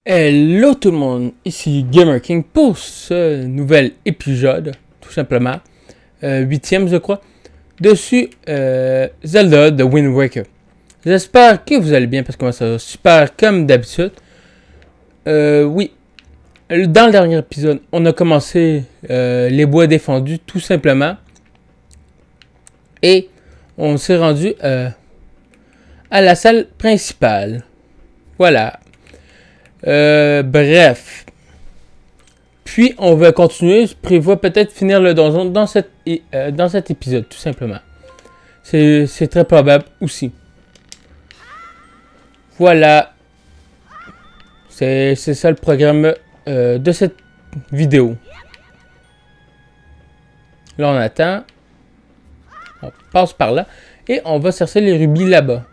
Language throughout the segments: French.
Hello tout le monde, ici Gamer King pour ce nouvel épisode, tout simplement, 8e je crois, dessus Zelda de Wind Waker. J'espère que vous allez bien parce que moi ça va super comme d'habitude. Oui, dans le dernier épisode, on a commencé les bois défendus tout simplement. Et on s'est rendu à la salle principale. Voilà. Bref. Puis, on va continuer. Je prévois peut-être finir le donjon dans cet épisode, tout simplement. C'est très probable aussi. Voilà. C'est ça le programme de cette vidéo. Là, on attend. On passe par là. Et on va chercher les rubis là-bas.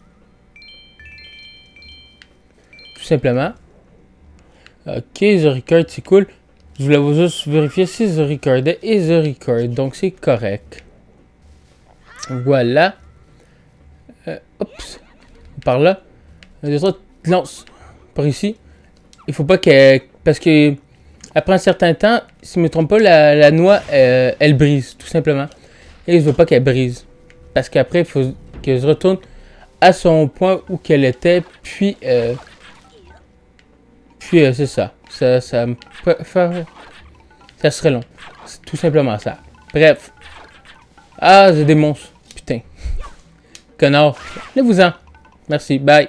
Tout simplement. Ok, The Record, c'est cool. Je voulais juste vérifier si The Record et The Record. Donc, c'est correct. Voilà. Oups. Par là. Les autres lancent par ici. Il faut pas qu'elle... Parce que après un certain temps, si je ne me trompe pas, la noix, elle brise, tout simplement. Et je veux pas qu'elle brise. Parce qu'après, il faut qu'elle se retourne à son point où qu'elle était. Puis... c'est ça. Ça serait long. C'est tout simplement ça. Bref. Ah, j'ai des monstres. Putain. Connard. Allez-vous-en. Merci. Bye.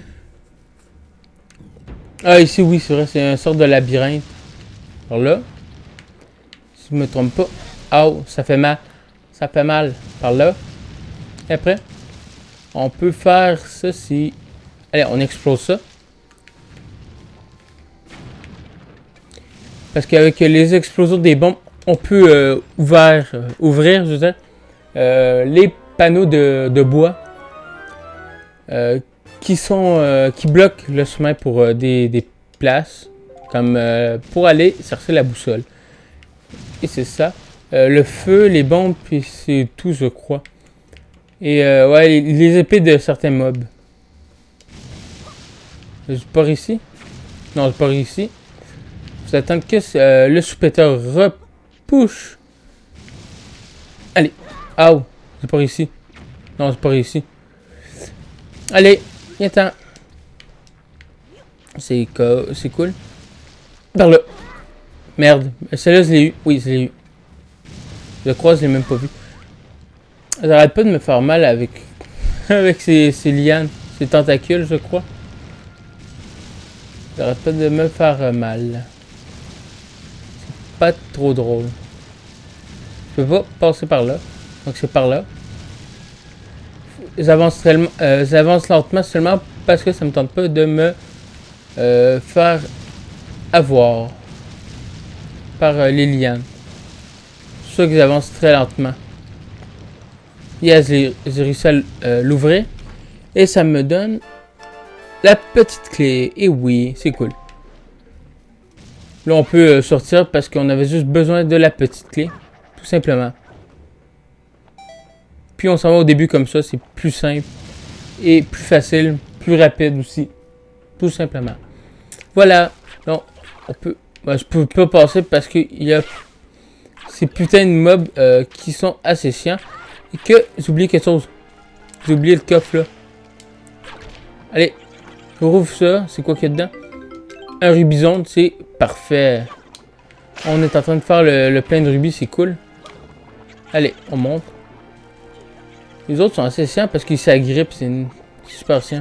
Ah, ici, oui, c'est vrai. C'est une sorte de labyrinthe. Alors là. Si je me trompe pas. Oh, ça fait mal. Ça fait mal. Par là. Et après. On peut faire ceci. Allez, on explose ça. Parce qu'avec les explosions des bombes, on peut ouvrir, je veux dire, les panneaux de bois qui bloquent le chemin pour des places, comme pour aller chercher la boussole. Et c'est ça. Le feu, les bombes, puis c'est tout, je crois. Et ouais, les épées de certains mobs. Je pars ici? Non, je pars ici. Vous attendez que le soupéteur repouche. Allez. Ah, c'est pas ici. Non, c'est pas ici. Allez, viens-t'en. C'est cool. Par là. Merde. Celle-là, je l'ai eu. Oui, je l'ai eu. Je crois que je l'ai même pas vu. J'arrête pas de me faire mal avec, avec ces lianes. Ces tentacules, je crois. J'arrête pas de me faire mal. Pas trop drôle. Je peux pas passer par là. Donc c'est par là. J'avance lentement seulement parce que ça me tente pas de me faire avoir par les lianes. C'est pour ça que j'avance très lentement. Yes, j'ai réussi à l'ouvrir. Et ça me donne la petite clé. Et oui, c'est cool. Là, on peut sortir parce qu'on avait juste besoin de la petite clé. Tout simplement. Puis on s'en va au début comme ça. C'est plus simple. Et plus facile. Plus rapide aussi. Tout simplement. Voilà. Donc, on peut... Ben, je peux pas passer parce qu'il y a ces putains de mobs qui sont assez chiants. Et que j'oublie quelque chose. J'ai oublié le coffre là. Allez. Rouvre ça. C'est quoi qu'il y a dedans? Un rubizone, c'est parfait. On est en train de faire le plein de rubis, c'est cool. Allez, on monte. Les autres sont assez chiants parce qu'ils s'agrippent, c'est super chiant.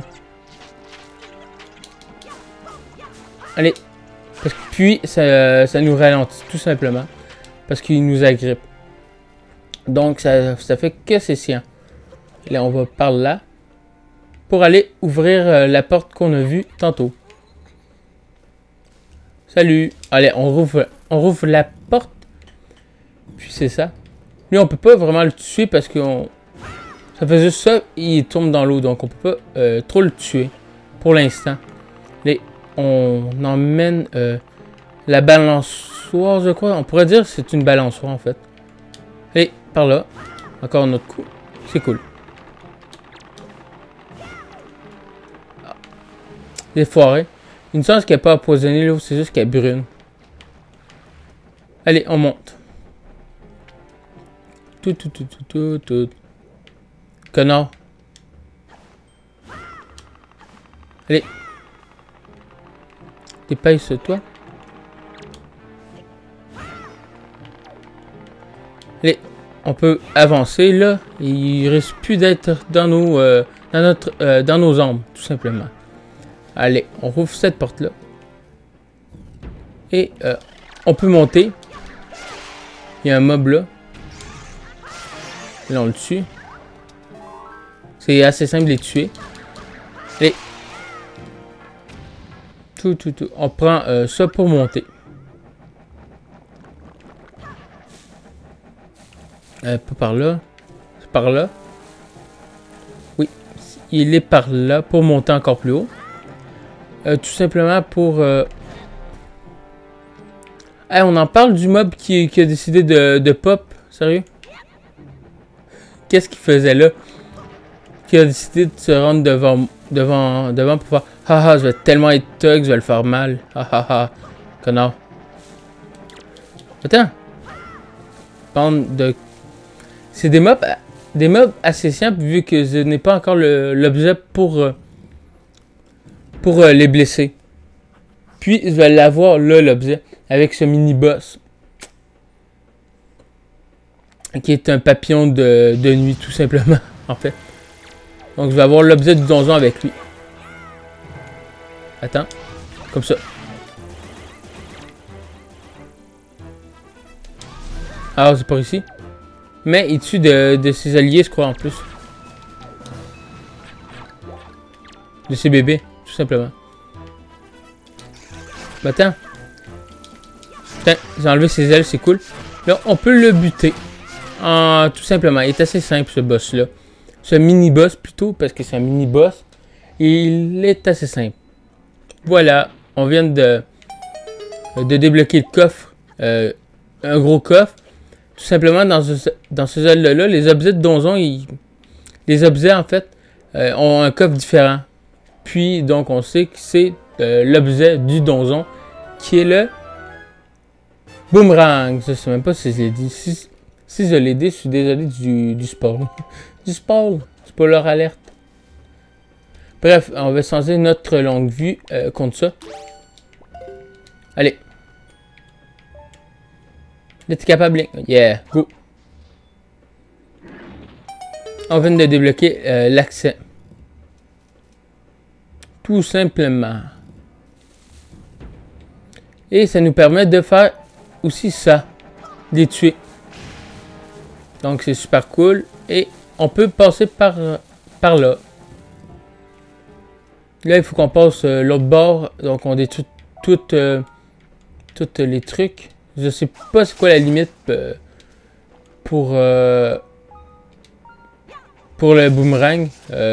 Allez. Puis, ça nous ralentit, tout simplement. Parce qu'ils nous agrippent. Donc, ça fait que c'est chiant. Là, on va par là. Pour aller ouvrir la porte qu'on a vue tantôt. Salut. Allez, on rouvre la porte. Puis c'est ça. Lui, on peut pas vraiment le tuer parce que ça fait juste ça, il tombe dans l'eau. Donc on peut pas trop le tuer pour l'instant. On emmène la balançoire, je crois. On pourrait dire que c'est une balançoire en fait. Et par là. Encore un autre coup. C'est cool. Des foirés. Une chance qu'elle n'est pas empoisonnée, là, c'est juste qu'elle est brune. Allez, on monte. Tout. Connard. Allez. Dépêche-toi. Allez, on peut avancer là. Il risque plus d'être dans nos ombres, tout simplement. Allez, on rouvre cette porte-là. Et on peut monter. Il y a un mob là. Là, on le tue. C'est assez simple de les tuer. Allez. Tout. On prend ça pour monter. Pas par là. C'est par là. Oui. Il est par là pour monter encore plus haut. Tout simplement pour... Hey, on en parle du mob qui a décidé de pop. Sérieux? Qu'est-ce qu'il faisait là? Qui a décidé de se rendre devant pour faire... Haha, je vais tellement être thug, je vais le faire mal. Haha, connard. Attends. Bande de... C'est des mobs assez simples vu que je n'ai pas encore l'objet pour les blesser. Puis je vais l'avoir là, l'objet, avec ce mini-boss. Qui est un papillon de nuit, tout simplement, en fait. Donc je vais avoir l'objet du donjon avec lui. Attends, comme ça. Alors c'est par ici. Mais il tue de ses alliés, je crois, en plus. De ses bébés, tout simplement. Bah attends. Putain, j'ai enlevé ses ailes, c'est cool. Là, on peut le buter. Tout simplement. Il est assez simple, ce boss-là. Ce mini-boss, plutôt, parce que c'est un mini-boss. Il est assez simple. Voilà. On vient de débloquer le coffre. Un gros coffre. Tout simplement, dans ce zone-là, les objets de donjon, les objets, en fait, ont un coffre différent. Puis, donc, on sait que c'est l'objet du donjon, qui est le boomerang. Je sais même pas si je l'ai dit. Si je l'ai dit, je suis désolé du spoil. Du spoil. Spoiler alerte. Bref, on va changer notre longue vue contre ça. Allez. Là, t'es capable, Link. Yeah, go. On vient de débloquer l'accès. Tout simplement. Et ça nous permet de faire aussi ça. De les tuer. Donc, c'est super cool. Et on peut passer par là. Là, il faut qu'on passe l'autre bord. Donc, on détruit tous les trucs. Je sais pas c'est quoi la limite pour le boomerang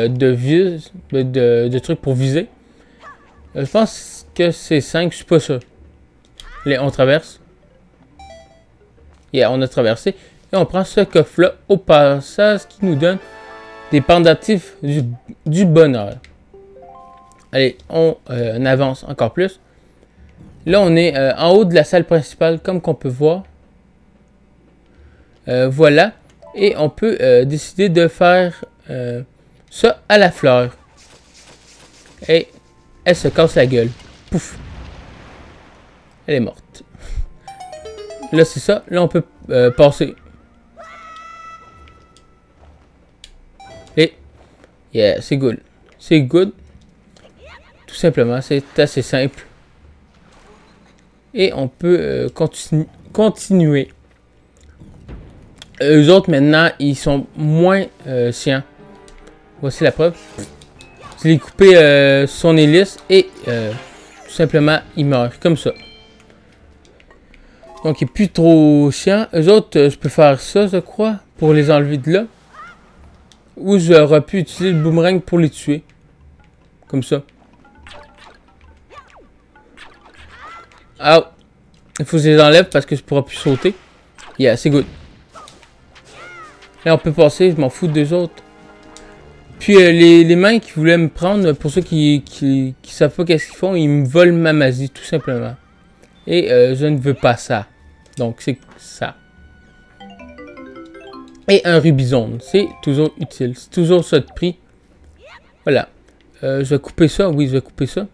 de trucs pour viser. Je pense que c'est 5, je suis pas sûr. Allez, on traverse. Yeah, on a traversé. Et on prend ce coffre-là au passage qui nous donne des pendatifs du bonheur. Allez, on avance encore plus. Là, on est en haut de la salle principale, comme qu'on peut voir. Voilà. Et on peut décider de faire ça à la fleur. Et elle se casse la gueule. Pouf. Elle est morte. Là, c'est ça. Là, on peut passer. Et, yeah, c'est good. C'est good. Tout simplement, c'est assez simple. Et on peut continuer. Eux autres, maintenant, ils sont moins chiants. Voici la preuve. Je l'ai coupé son hélice et tout simplement, il meurt comme ça. Donc, il n'est plus trop chiant. Eux autres, je peux faire ça, je crois, pour les enlever de là. Ou j'aurais pu utiliser le boomerang pour les tuer. Comme ça. Ah, il faut que je les enlève parce que je ne pourrai plus sauter. Yeah, c'est good. Là, on peut passer, je m'en fous des autres. Puis les mains qui voulaient me prendre, pour ceux qui savent pas qu'est-ce qu'ils font, ils me volent ma magie, tout simplement. Et je ne veux pas ça. Donc c'est ça. Et un rubizone, c'est toujours utile. C'est toujours ça de prix. Voilà. Je vais couper ça, oui, je vais couper ça.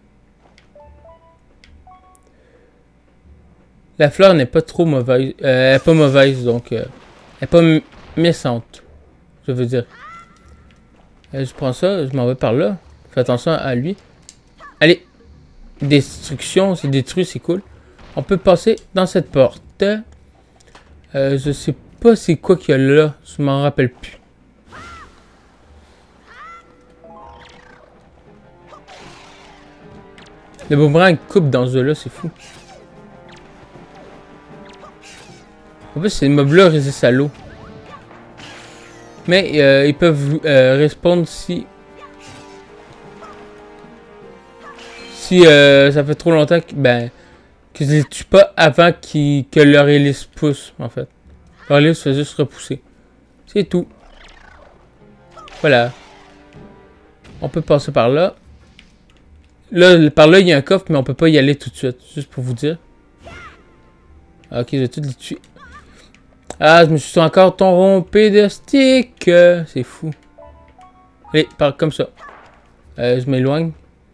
La fleur n'est pas trop mauvaise. Elle n'est pas mauvaise, donc elle n'est pas méchante, je veux dire. Je prends ça, je m'en vais par là. Fais attention à lui. Allez. Destruction, c'est détruit, c'est cool. On peut passer dans cette porte. Je sais pas c'est quoi qu'il y a là. Je m'en rappelle plus. Le boomerang coupe dans ce jeu-là, c'est fou. En plus, ces mobs-là résistent à l'eau. Mais ils peuvent répondre si ça fait trop longtemps que, que je les tue pas avant que leur hélice pousse, en fait. Leur hélice fait juste repousser. C'est tout. Voilà. On peut passer par là. Là, par là, il y a un coffre, mais on peut pas y aller tout de suite. Juste pour vous dire. Ok, je vais tout les tuer. Ah, je me suis encore trompé de stick. C'est fou. Allez, comme ça. Je m'éloigne.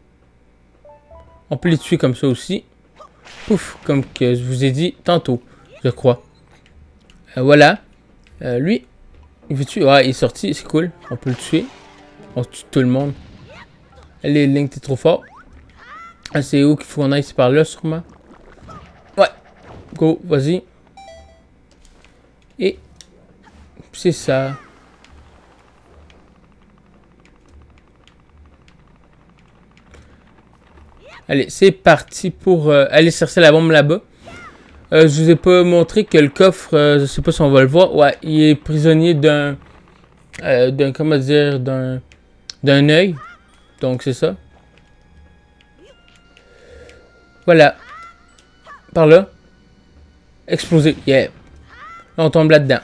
On peut les tuer comme ça aussi. Pouf, comme que je vous ai dit tantôt, je crois. Voilà. Lui, il veut tuer. Ouais, il est sorti, c'est cool. On peut le tuer. On tue tout le monde. Allez, Link, t'es trop fort. Ah, c'est où qu'il faut qu'on aille? C'est par là, sûrement. Ouais. Go, vas-y. Et c'est ça. Allez, c'est parti pour aller chercher la bombe là-bas. Je vous ai pas montré que le coffre, je sais pas si on va le voir. Ouais, il est prisonnier comment dire, d'un œil. Donc c'est ça. Voilà. Par là. Exploser. Yeah. Là, on tombe là-dedans.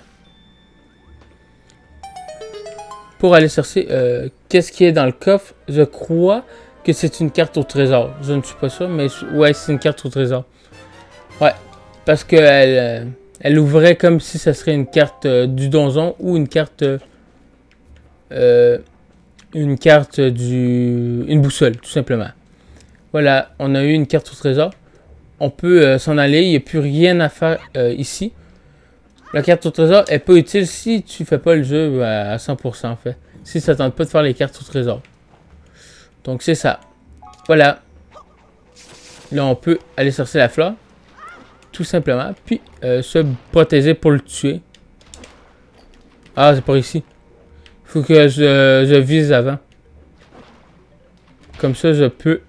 Pour aller chercher qu'est-ce qui est dans le coffre, je crois que c'est une carte au trésor. Je ne suis pas sûr, mais ouais, c'est une carte au trésor. Ouais, parce que elle ouvrait comme si ça serait une carte du donjon ou une carte une boussole, tout simplement. Voilà, on a eu une carte au trésor. On peut s'en aller, il n'y a plus rien à faire ici. La carte au trésor est pas utile si tu fais pas le jeu à 100% en fait. Si ça tente pas de faire les cartes au trésor. Donc c'est ça. Voilà. Là on peut aller chercher la fleur. Tout simplement. Puis se protéger pour le tuer. Ah c'est par ici. Il faut que je vise avant. Comme ça je peux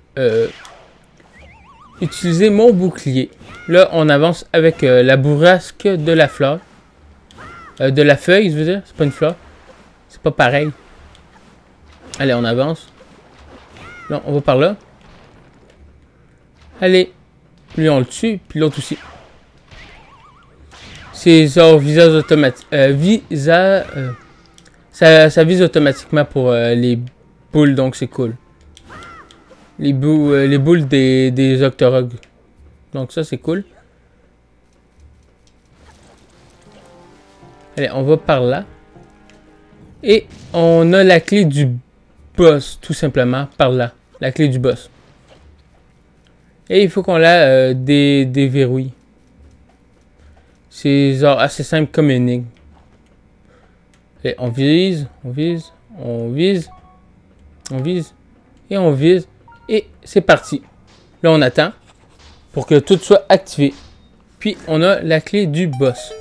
utiliser mon bouclier. Là on avance avec la bourrasque de la fleur. De la feuille, je veux dire. C'est pas une fleur. C'est pas pareil. Allez, on avance. Là, on va par là. Allez. Lui, on le tue. Puis l'autre aussi. C'est genre visage automatique. Ça vise automatiquement pour les boules, donc c'est cool. Les boules des octorogues. Donc ça, c'est cool. Allez, on va par là. Et on a la clé du boss, tout simplement, par là. La clé du boss. Et il faut qu'on la déverrouille. C'est genre assez simple comme énigme. Et on vise, on vise, on vise, on vise, et on vise. Et c'est parti. Là, on attend pour que tout soit activé. Puis, on a la clé du boss.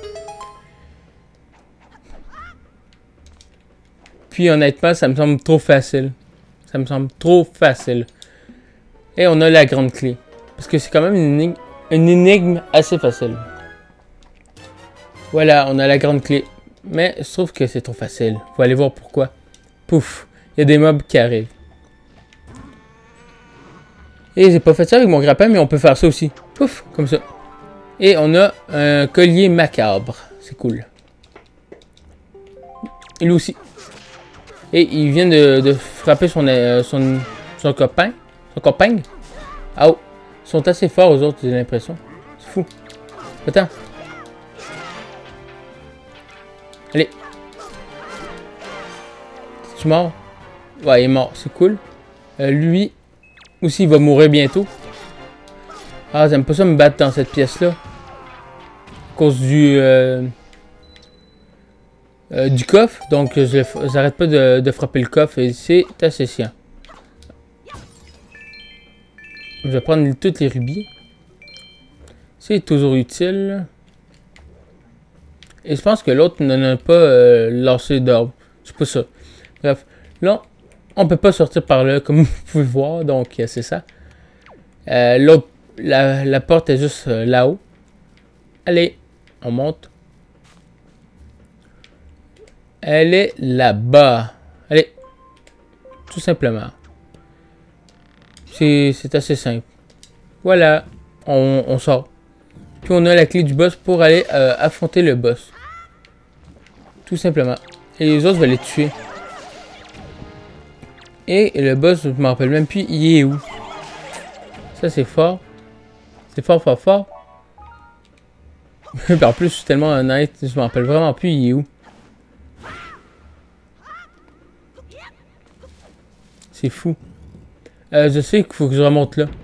Puis honnêtement, ça me semble trop facile. Ça me semble trop facile. Et on a la grande clé. Parce que c'est quand même une énigme assez facile. Voilà, on a la grande clé. Mais je trouve que c'est trop facile. Faut aller voir pourquoi. Pouf, il y a des mobs qui arrivent. Et j'ai pas fait ça avec mon grappin, mais on peut faire ça aussi. Pouf, comme ça. Et on a un collier macabre. C'est cool. Et lui aussi. Et il vient de frapper son copain. Son copain. Oh. Ils sont assez forts aux autres, j'ai l'impression. C'est fou. Attends. Allez. Es-tu mort? Ouais, il est mort. C'est cool. Lui aussi, il va mourir bientôt. Ah, j'aime pas ça me battre dans cette pièce-là. À cause du coffre. Donc, j'arrête pas de frapper le coffre et c'est assez chiant. Je vais prendre toutes les rubis. C'est toujours utile. Et je pense que l'autre n'en a pas lancé d'orbe. C'est pas ça. Bref. Là, on peut pas sortir par là, comme vous pouvez voir. Donc, c'est ça. L'autre, la porte est juste là-haut. Allez, on monte. Elle est là-bas. Allez. Tout simplement. C'est assez simple. Voilà. On sort. Puis on a la clé du boss pour aller affronter le boss. Tout simplement. Et les autres, je vais les tuer. Et le boss, je me rappelle même plus, il est où. Ça, c'est fort. C'est fort, fort, fort. En plus, je suis tellement honnête, je me rappelle vraiment plus, il est où. C'est fou. Je sais qu'il faut que je remonte là.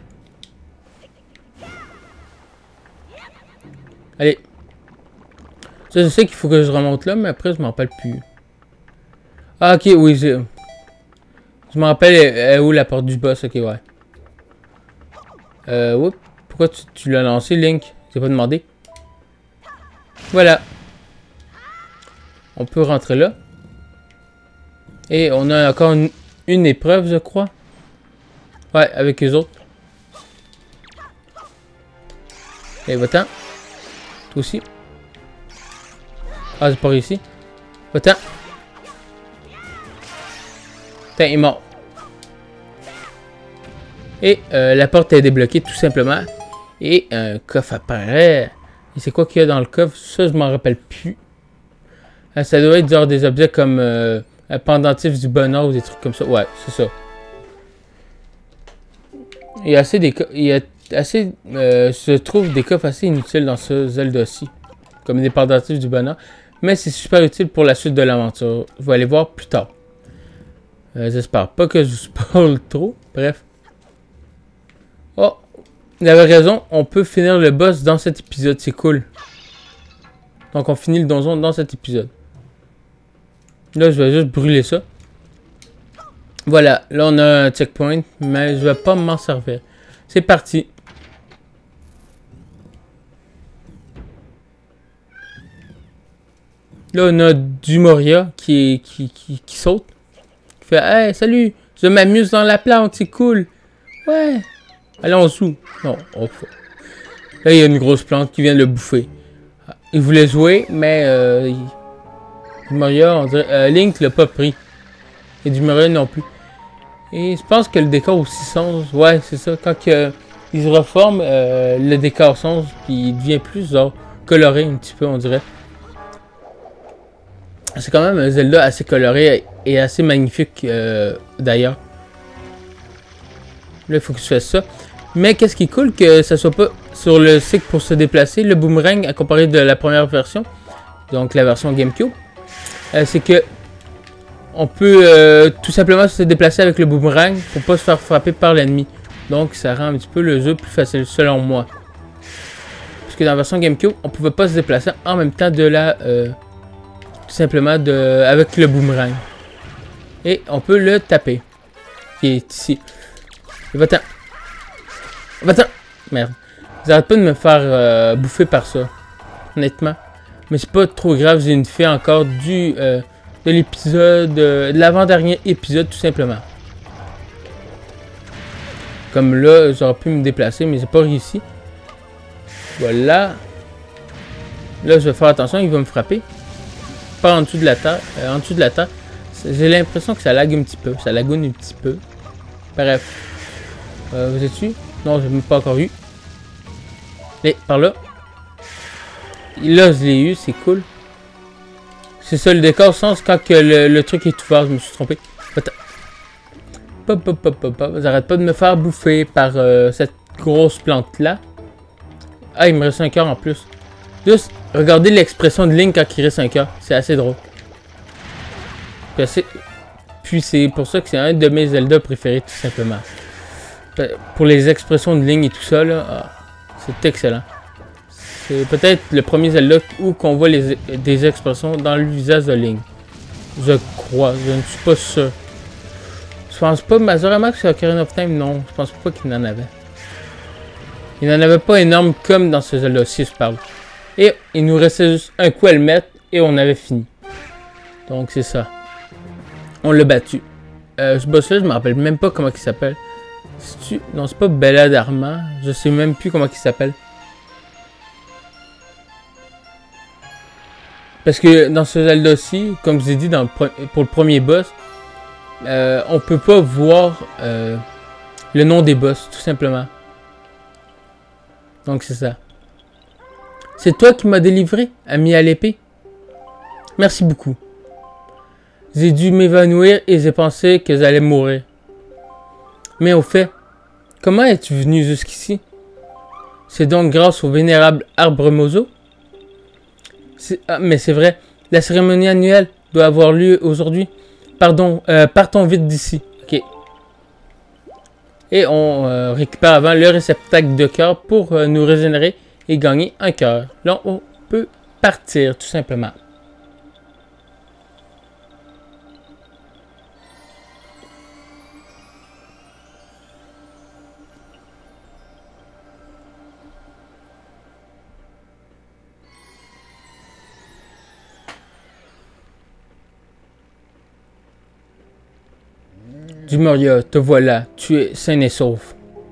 Allez. Ça, je sais qu'il faut que je remonte là, mais après, je m'en rappelle plus. Ah, ok, oui, je me rappelle où la porte du boss, ok, ouais. Oups. Pourquoi tu l'as lancé, Link? J'ai pas demandé. Voilà. On peut rentrer là. Et on a encore une épreuve, je crois. Ouais, avec les autres. Et va-t'en. Toi aussi. Ah, c'est pas réussi. Va-t'en. Putain, il est mort. Et la porte est débloquée tout simplement. Et un coffre apparaît. Et c'est quoi qu'il y a dans le coffre? Ça, je m'en rappelle plus. Ça doit être genre des objets comme un pendentif du bonheur ou des trucs comme ça. Ouais, c'est ça. Il y a assez se trouve des coffres assez inutiles dans ce Zelda-ci. Comme des pendentifs du bonheur. Mais c'est super utile pour la suite de l'aventure. Vous allez voir plus tard. J'espère pas que je vous spoil trop. Bref. Oh, il avait raison. On peut finir le boss dans cet épisode. C'est cool. Donc on finit le donjon dans cet épisode. Là, je vais juste brûler ça. Voilà. Là, on a un checkpoint. Mais je vais pas m'en servir. C'est parti. Là, on a du Moria qui saute. Qui fait « Hey, salut! Je m'amuse dans la planque, c'est cool! Ouais! Allez, on joue! » Non, on fait. Là, il y a une grosse plante qui vient de le bouffer. Il voulait jouer, mais du Moria, on dirait... Link l'a pas pris. Et du Moria non plus. Et je pense que le décor aussi change. Ouais, c'est ça. Quand il se reforme, le décor change, puis il devient plus genre coloré un petit peu, on dirait. C'est quand même un Zelda assez coloré et assez magnifique d'ailleurs. Là, il faut que je fasse ça. Mais qu'est-ce qui est cool, que ça soit pas sur le cycle pour se déplacer, le boomerang à comparer de la première version, donc la version GameCube, c'est que on peut tout simplement se déplacer avec le boomerang pour pas se faire frapper par l'ennemi. Donc ça rend un petit peu le jeu plus facile selon moi. Parce que dans la version GameCube, on pouvait pas se déplacer en même temps de la... tout simplement avec le boomerang. Et on peut le taper. Qui est ici. Va-t'en. Va-t'en. Merde. J'arrête pas de me faire bouffer par ça. Honnêtement. Mais c'est pas trop grave. J'ai une fille encore de l'épisode... de l'avant-dernier épisode tout simplement. Comme là, j'aurais pu me déplacer. Mais j'ai pas réussi. Voilà. Là, je vais faire attention. Il va me frapper. Pas en dessous de la terre. En dessous de la terre. J'ai l'impression que ça lag un petit peu. Ça lagoune un petit peu. Bref. Vous êtes dessus? Non, je n'ai même pas encore eu. Et par là. Là, je l'ai eu. C'est cool. C'est ça le décor, sens quand que le truc est tout fort, je me suis trompé. Attends. Pop, pop, pop, pop, pop. J'arrête pas de me faire bouffer par cette grosse plante-là. Ah, il me reste un cœur en plus. Juste, regardez l'expression de Link quand il reste un cœur. C'est assez drôle. Puis c'est pour ça que c'est un de mes Zelda préférés, tout simplement. Pour les expressions de Link et tout ça, là, ah, c'est excellent. C'est peut-être le premier Zelda où qu'on voit des expressions dans le visage de Link. Je crois, je ne suis pas sûr. Je pense pas, Majora's Mask sur Ocarina of Time, non. Je pense pas qu'il en avait. Il n'en avait pas énorme comme dans ce Zelda-ci, je parle. Et il nous restait juste un coup à le mettre et on avait fini. Donc c'est ça. On l'a battu. Ce boss-là, je me rappelle même pas comment il s'appelle. Non, c'est pas Bella Dharma. Je sais même plus comment il s'appelle. Parce que dans ce Zelda-ci, comme je vous ai dit pour le premier boss, on peut pas voir le nom des boss, tout simplement. Donc c'est ça. C'est toi qui m'as délivré, ami à l'épée. Merci beaucoup. J'ai dû m'évanouir et j'ai pensé que j'allais mourir. Mais au fait, comment es-tu venu jusqu'ici? C'est donc grâce au vénérable arbre Mozo? Mais c'est vrai, la cérémonie annuelle doit avoir lieu aujourd'hui. Pardon, partons vite d'ici. Ok. Et on récupère avant le réceptacle de cœur pour nous régénérer et gagner un cœur. Là, on peut partir, tout simplement. Dumoria, te voilà, tu es sain et sauf.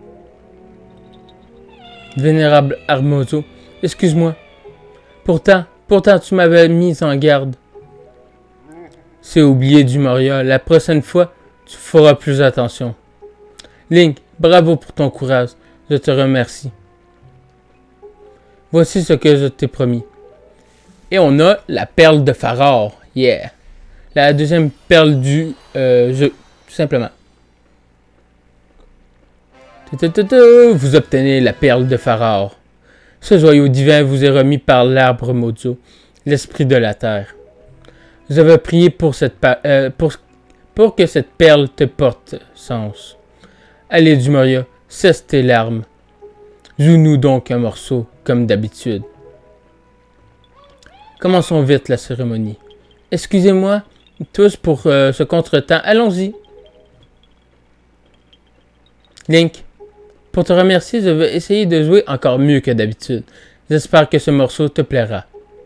Vénérable Armozo, excuse-moi. Pourtant, tu m'avais mis en garde. C'est oublié, Dumoria. La prochaine fois, tu feras plus attention. Link, bravo pour ton courage. Je te remercie. Voici ce que je t'ai promis. Et on a la perle de Farore. Yeah. La deuxième perle du jeu. Tout simplement. Vous obtenez la perle de Farore. Ce joyau divin vous est remis par l'arbre Mozo, l'esprit de la terre. Je vais prier pour que cette perle te porte sens. Allez, Dumoria, cesse tes larmes. Joue-nous donc un morceau, comme d'habitude. Commençons vite la cérémonie. Excusez-moi tous pour ce contretemps. Allons-y. Link, pour te remercier, je vais essayer de jouer encore mieux que d'habitude. J'espère que ce morceau te plaira.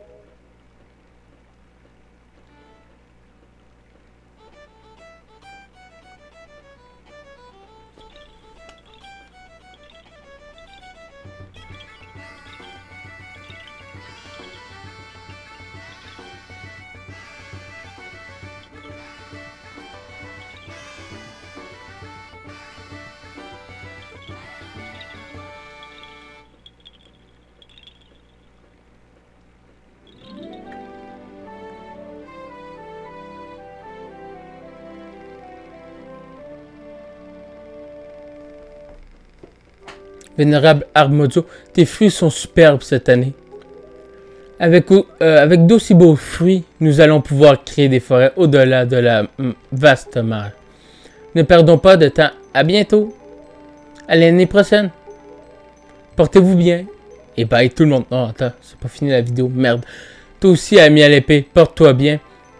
Vénérable arbre Mozo, tes fruits sont superbes cette année. Avec d'aussi beaux fruits, nous allons pouvoir créer des forêts au-delà de la vaste mer. Ne perdons pas de temps. À bientôt. À l'année prochaine. Portez-vous bien. Et bye tout le monde. Non, attends, c'est pas fini la vidéo. Merde. Toi aussi, ami à l'épée, porte-toi bien.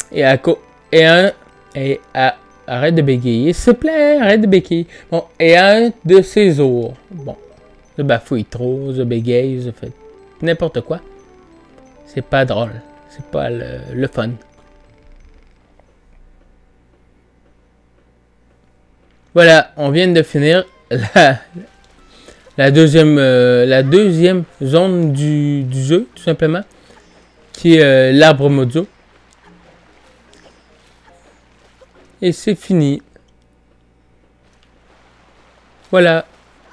Arrête de bégayer. S'il te plaît, arrête de bégayer. Bon, et un de ces jours. Bon. Je bafouille trop, je bégaye, je fais n'importe quoi. C'est pas drôle. C'est pas le fun. Voilà, on vient de finir la deuxième zone du jeu, tout simplement. Qui est l'arbre Mozo. Et c'est fini. Voilà.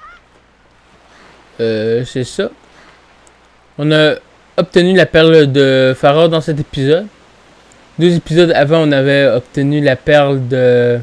C'est ça. On a obtenu la perle de Farore dans cet épisode. 2 épisodes avant, on avait obtenu la perle de...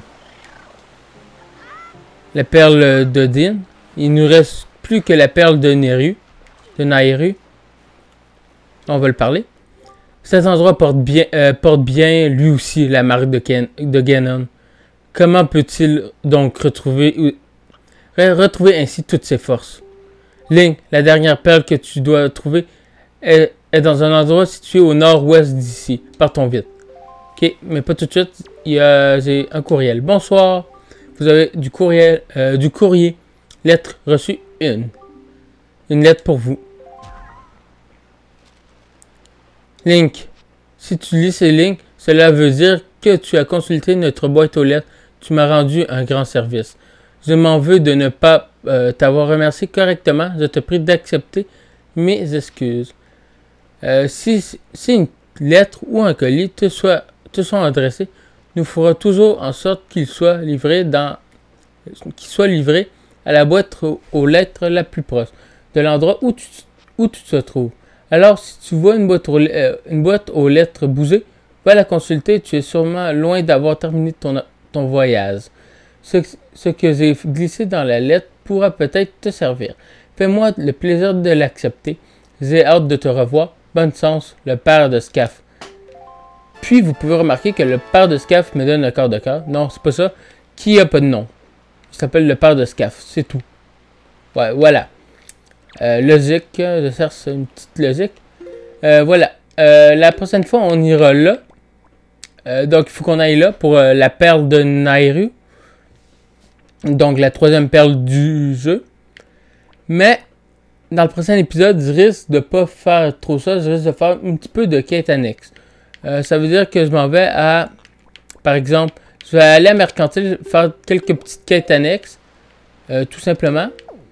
La perle de Din. Il nous reste plus que la perle de Nehru. De Nahru. On va le parler. Cet endroit porte bien lui aussi la marque de Ganon. Comment peut-il donc retrouver ainsi toutes ses forces? Link, la dernière perle que tu dois trouver est dans un endroit situé au nord-ouest d'ici. Partons vite. Ok, mais pas tout de suite. J'ai un courriel. Bonsoir. Vous avez du courrier. Lettre reçue 1. Une lettre pour vous. Link, si tu lis ces lignes, cela veut dire que tu as consulté notre boîte aux lettres. Tu m'as rendu un grand service. Je m'en veux de ne pas t'avoir remercié correctement. Je te prie d'accepter mes excuses. Si une lettre ou un colis te sont adressés, nous ferons toujours en sorte qu'il soit livré à la boîte aux lettres la plus proche de l'endroit où tu te trouves. Alors, si tu vois une boîte aux lettres bougée, va la consulter. Tu es sûrement loin d'avoir terminé ton voyage. Ce que j'ai glissé dans la lettre pourra peut-être te servir. Fais-moi le plaisir de l'accepter. J'ai hâte de te revoir. Bonne chance, le père de Scaf. Puis, vous pouvez remarquer que le père de Scaf me donne un quart de cœur. Non, c'est pas ça. Qui a pas de nom. Il s'appelle le père de Scaf. C'est tout. Ouais, voilà. Logique. Je cherche une petite logique. Voilà. La prochaine fois, on ira là. Donc, il faut qu'on aille là pour la perle de Nahru. Donc, la 3e perle du jeu. Mais, dans le prochain épisode, je risque de pas faire trop ça. Je risque de faire un petit peu de quête annexe. Ça veut dire que je m'en vais à... Par exemple, je vais aller à Mercantile faire quelques petites quêtes annexes. Tout simplement.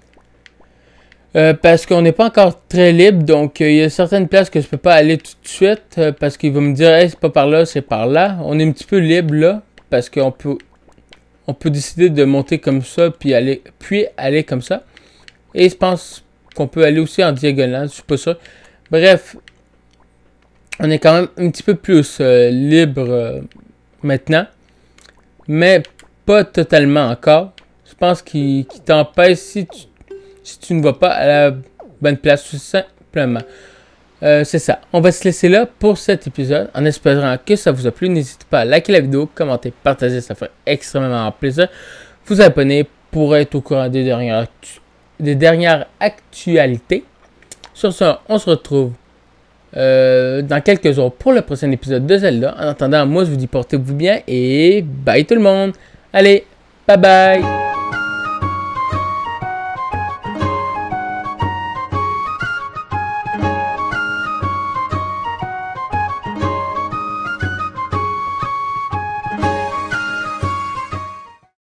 Parce qu'on n'est pas encore très libre, donc il y a certaines places que je peux pas aller tout de suite, parce qu'il va me dire hey, c'est pas par là, c'est par là. On est un petit peu libre là, parce qu'on peut décider de monter comme ça, puis aller comme ça. Et je pense qu'on peut aller aussi en diagonale, je suis pas sûr. Bref, on est quand même un petit peu plus libre maintenant, mais pas totalement encore. Je pense qu'il t'empêche si tu ne vas pas à la bonne place, tout simplement. C'est ça. On va se laisser là pour cet épisode. En espérant que ça vous a plu, n'hésitez pas à liker la vidéo, commenter, partager, ça fait extrêmement plaisir. Vous abonner pour être au courant des dernières actualités. Sur ce, on se retrouve dans quelques jours pour le prochain épisode de Zelda. En attendant, moi je vous dis portez-vous bien et bye tout le monde. Allez, bye bye.